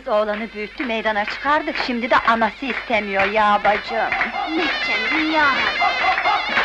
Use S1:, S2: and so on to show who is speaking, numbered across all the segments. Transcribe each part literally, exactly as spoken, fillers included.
S1: oğlanı büyüttü, meydana çıkardık, şimdi de anası istemiyor ya bacım!
S2: Ne edeceğim, dünya hali!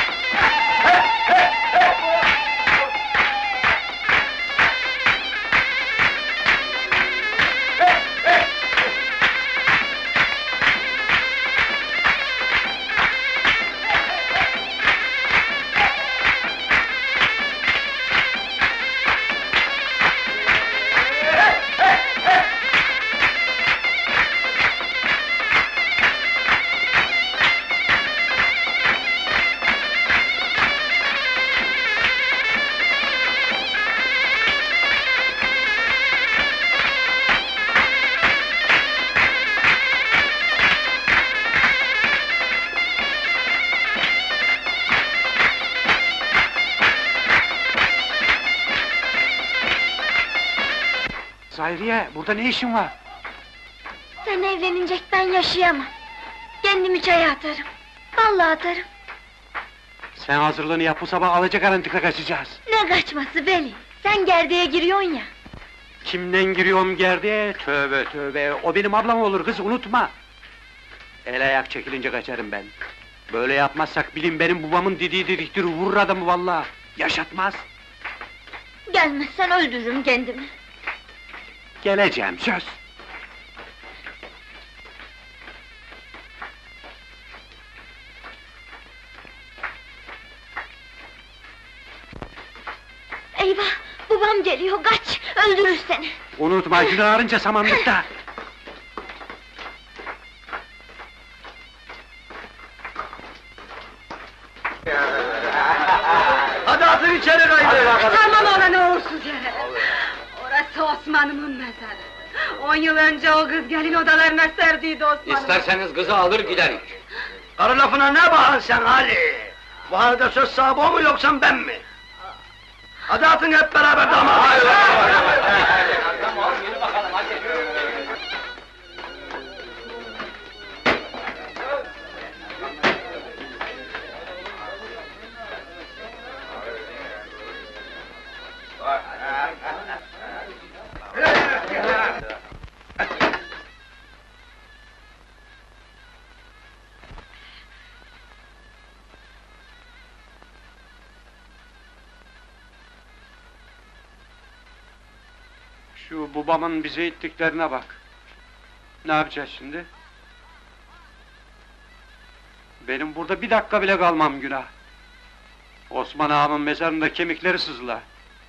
S3: Zahiriye, burada ne işin var?
S2: Sen evlenince ben yaşayamam. Kendimi çaya atarım. Vallahi atarım.
S3: Sen hazırlığını yap, bu sabah alacakaranlıkla kaçacağız.
S2: Ne kaçması Veli? Sen gerdeğe giriyorsun ya.
S3: Kimden giriyorum gerdeğe? Tövbe tövbe, o benim ablam olur kız, unutma! El ayak çekilince kaçarım ben. Böyle yapmazsak bilin benim babamın dediği dediktir, vurur adamı vallahi! Yaşatmaz!
S2: Gelmezsen öldürürüm kendimi.
S3: Geleceğim, söz!
S2: Eyvah! Babam geliyor, kaç! Öldürür seni!
S3: Unutma, günah arınca samanlıkta!
S4: Hadi atın içeri gayrı!
S5: Tamam ona ne uğursuz yere! Orası Osman'ımın mezarı! On yıl önce o kız gelin odalarına serdiydi Osman'ım!
S4: İsterseniz kızı alır giderik! Karı lafına ne bağın sen Ali? Bu halde söz sahibi o mu yoksa ben mi? Hadi atın hep beraber damat! Hayır, hayır, hayır! Tamam, yürü bakalım, hadi!
S3: Şu babamın bize ettiklerine bak! Ne yapacağız şimdi? Benim burada bir dakika bile kalmam günah! Osman ağamın mezarında kemikleri sızla!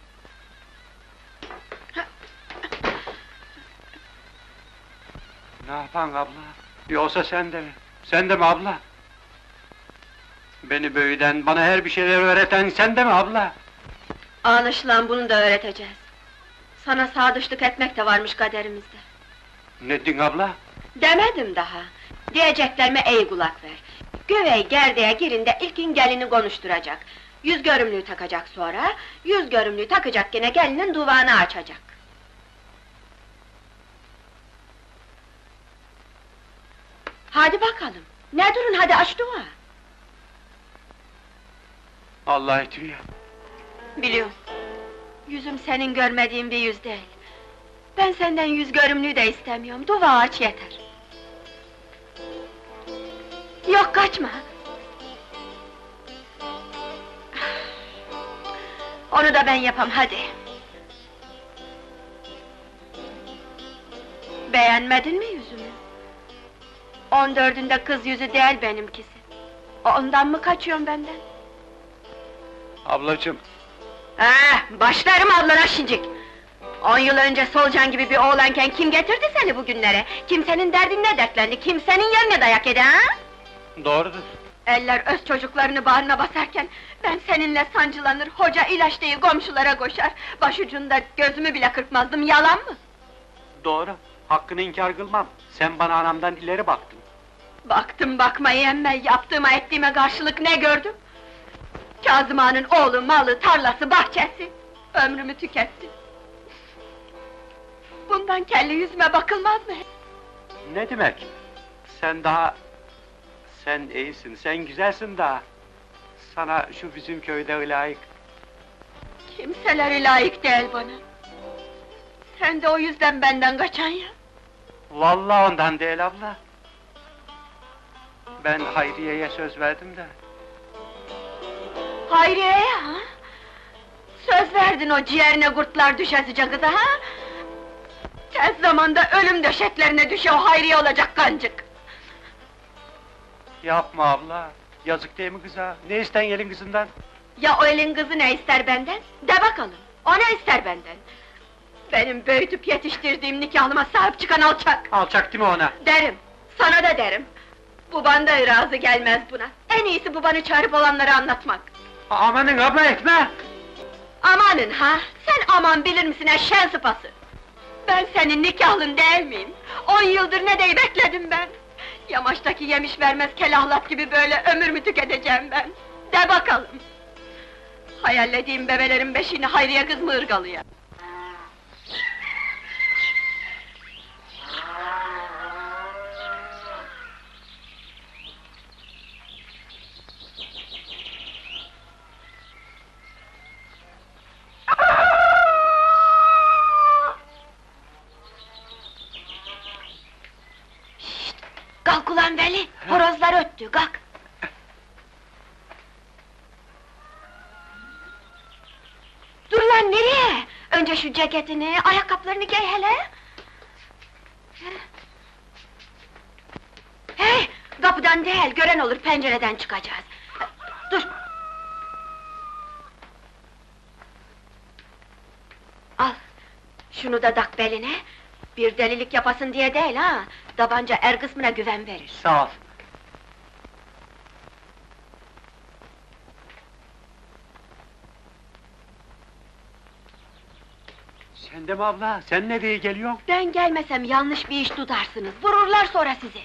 S3: Ne yapan abla? Yoksa sen de mi? Sen de mi abla? Beni büyüden, bana her bir şeyler öğreten sen de mi abla?
S5: Anlaşılan bunu da öğreteceğiz. Sana sadıçlık etmek de varmış kaderimizde.
S3: Ne din abla?
S5: Demedim daha. Diyeceklerime iyi kulak ver. Güvey gerdeğe girinde ilkin gelini konuşturacak. Yüz görümlüğü takacak sonra, yüz görümlüğü takacak gene gelinin duvağını açacak. Hadi bakalım, ne durun hadi aç duvağı!
S3: Allah etmiyor.
S5: Biliyorum, yüzüm senin görmediğin bir yüz değil. Ben senden yüz görümlüğü de istemiyorum, duvağı aç yeter. Yok kaçma! Onu da ben yapam, hadi! Beğenmedin mi yüzümü? On dördünde kız yüzü değil benimkisi. Ondan mı kaçıyorsun benden?
S3: Ablacığım!
S5: Ah, başlarım ablana şincik! On yıl önce solucan gibi bir oğlanken kim getirdi seni bugünlere? Kimsenin derdinle dertlendi, kimsenin yerine dayak yedi ha?
S3: Doğrudur!
S5: Eller öz çocuklarını bağrına basarken, ben seninle sancılanır, hoca ilaç diye komşulara koşar, başucunda gözümü bile kırpmazdım, yalan mı?
S3: Doğru! Hakkını inkar kılmam! Sen bana anamdan ileri baktın!
S5: Baktım bakmayı emme, yaptığıma ettiğime karşılık ne gördüm? Kazım Ağa'nın oğlu, malı, tarlası, bahçesi! Ömrümü tüketti! Bundan kelli yüzüme bakılmaz mı?
S3: Ne demek? Sen daha... Sen iyisin, sen güzelsin daha! Sana şu bizim köyde layık!
S5: Kimseleri layık değil bana! Sen de o yüzden benden kaçan ya!
S3: Vallahi ondan değil abla. Ben Hayriye'ye söz verdim de.
S5: Hayriye ha? Söz verdin o ciğerine kurtlar düşesice kıza ha? Tez zamanda ölüm döşeklerine düşe o Hayriye olacak kancık!
S3: Yapma abla, yazık değil mi kıza? Ne isten gelin kızından?
S5: Ya o elin kızı ne ister benden? De bakalım, o ne ister benden? Benim büyütüp yetiştirdiğim nikahlıma sahip çıkan alçak!
S3: Alçak değil mi ona?
S5: Derim, sana da derim! Baban da razı gelmez buna! En iyisi babanı çağırıp olanları anlatmak!
S3: Amanın abla etme!
S5: Amanın ha! Sen aman bilir misin eşeğin sıpası! Ben senin nikahlın değil miyim? On yıldır ne deyi bekledim ben! Yamaçtaki yemiş vermez kelahlat gibi böyle ömür mü tüketeceğim ben? De bakalım! Hayallediğim bebelerin beşiğini Hayriye kız mı ırgalıyor? Şşt! Kalk ulan Veli! Horozlar öttü, kalk! Dur lan, nereye? Önce şu ceketini, ayakkabılarını giy hele! Hey! Kapıdan değil, gören olur, pencereden çıkacağız! Dur! Al! Şunu da tak beline! Bir delilik yapasın diye değil ha! Tabanca er kısmına güven verir!
S3: Sağ ol. Sen de mi abla? Sen ne diye geliyorsun?
S5: Ben gelmesem yanlış bir iş tutarsınız, vururlar sonra sizi!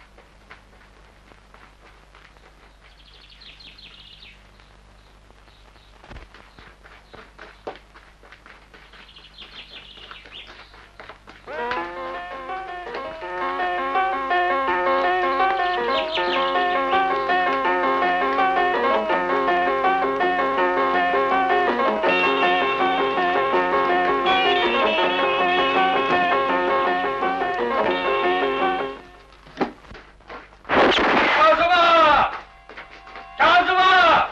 S4: Kazıma! Kazıma!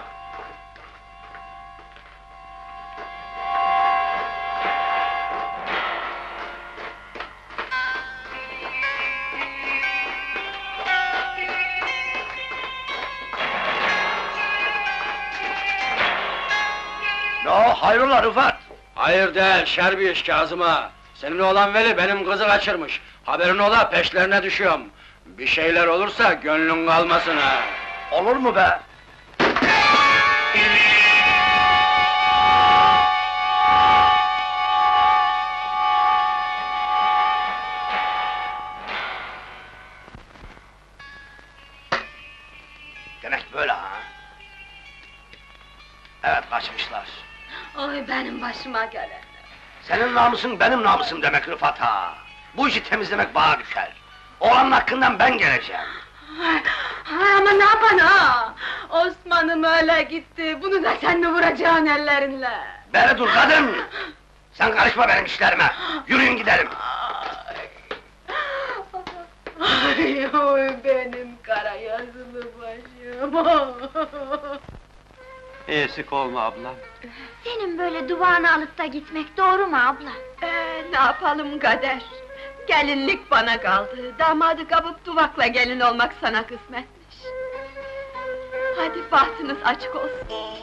S4: Ne o, hayrola Rıfat? Hayır değil, şer bir iş Kazıma. Senin oğlan Veli benim kızı kaçırmış. Haberin ola, peşlerine düşüyorum. Bir şeyler olursa gönlün kalmasın ha! Olur mu be? Demek böyle ha? Evet, kaçmışlar.
S5: Oy benim başıma gelen!
S4: Senin namusun benim namusum demek Rıfat ha! Bu işi temizlemek bana düşer. Oğlanın hakkından ben geleceğim.
S5: Ay ama ne yapan ha? Osman'ım öyle gitti, bunu da sen mi vuracaksın ellerinle?
S4: Beri dur kadın! Sen karışma benim işlerime! Yürüyün gidelim!
S5: Ay oy benim kara yazılı başım!
S3: Eksik olma ablam.
S2: Senin böyle duvağını alıp da gitmek doğru mu abla?
S5: Ee, ne yapalım kader? Gelinlik bana kaldı, damadı kapıp duvakla gelin olmak sana kısmetmiş. Hadi bahtınız açık olsun.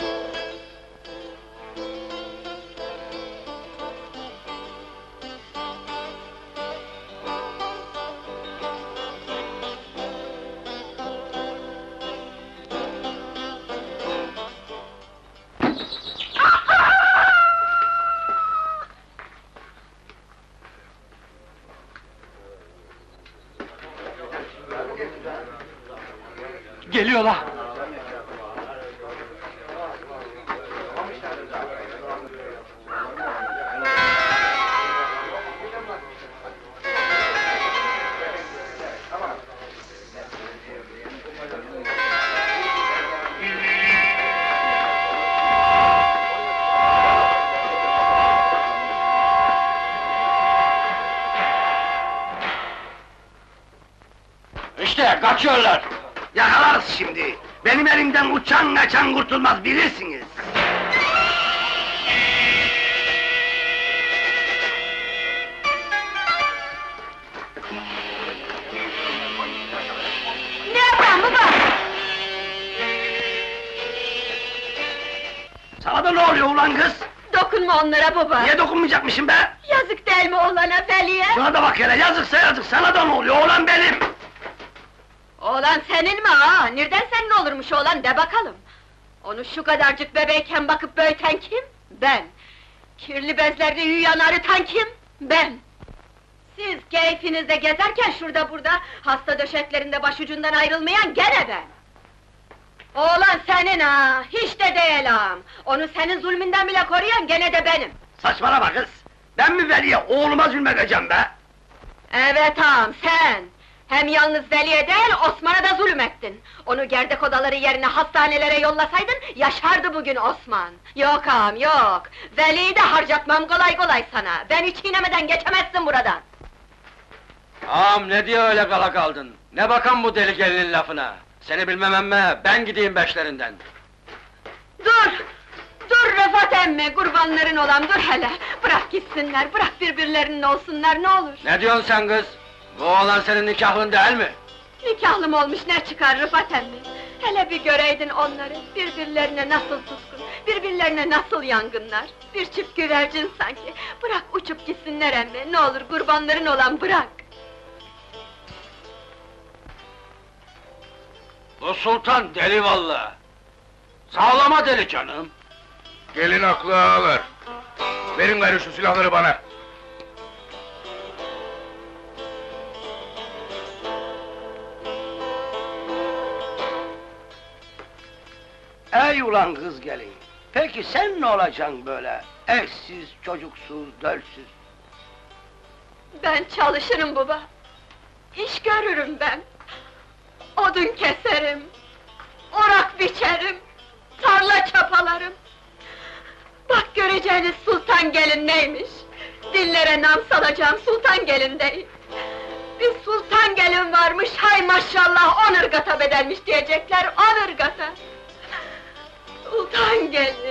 S3: Geliyorlar!
S4: işte, kaçıyorlar! Yakalarız şimdi! Benim elimden uçan kaçan kurtulmaz, bilirsiniz!
S5: Ne yapalım baba?
S4: Sana da ne oluyor ulan kız?
S5: Dokunma onlara baba!
S4: Niye dokunmayacakmışım be?
S5: Yazık değil mi oğlana Veli'ye?
S4: Şuna da bak hele, yazıksa yazık, sana da ne oluyor? Oğlan benim!
S5: Oğlan senin mi ha? Nereden senin olurmuş oğlan, de bakalım! Onu şu kadarcık bebeyken bakıp büyüten kim? Ben! Kirli bezlerde uyuyan arıtan kim? Ben! Siz keyfinizde gezerken şurada burada, hasta döşeklerinde başucundan ayrılmayan gene ben! Oğlan senin ha, hiç de değil ağam! Onu senin zulmünden bile koruyan gene de benim!
S4: Saçmalama kız! Ben mi Veli'ye, oğluma zulmedeceğim be?
S5: Evet ağam, sen! Hem yalnız Veli'ye değil, Osman'a da zulüm ettin! Onu gerdek odaları yerine hastanelere yollasaydın, yaşardı bugün Osman! Yok ağam, yok! Veli'yi de harcatmam kolay kolay sana! Beni çiğnemeden geçemezsin buradan!
S4: Ağam ne diye öyle kala kaldın? Ne bakan bu deli gelinin lafına? Seni bilmem emme, ben gideyim beşlerinden!
S5: Dur! Dur Rıfat emmi, kurbanların olan dur hele! Bırak gitsinler, bırak birbirlerinin olsunlar ne olur!
S4: Ne diyorsun sen kız? Bu oğlan senin nikahlın değil mi?
S5: Nikahlım olmuş ne çıkar Rıfat emmi? Hele bir göreydin onları, birbirlerine nasıl tutkun, birbirlerine nasıl yangınlar! Bir çift güvercin sanki! Bırak uçup gitsinler emmi, ne olur kurbanların olan bırak!
S4: Bu sultan deli vallahi! Sağlama deli canım!
S6: Gelin aklı ağalar! Verin gayrı şu silahları bana!
S4: Ey ulan kız gelin! Peki sen ne olacaksın böyle? Eşsiz, çocuksuz, dölsüz!
S5: Ben çalışırım baba! İş görürüm ben! Odun keserim! Orak biçerim! Tarla çapalarım! Bak göreceğiniz sultan gelin neymiş! Dillere nam salacağım sultan gelin değil! Bir sultan gelin varmış, hay maşallah on ırgata bedelmiş diyecekler, on ırgata! Sultan gelin!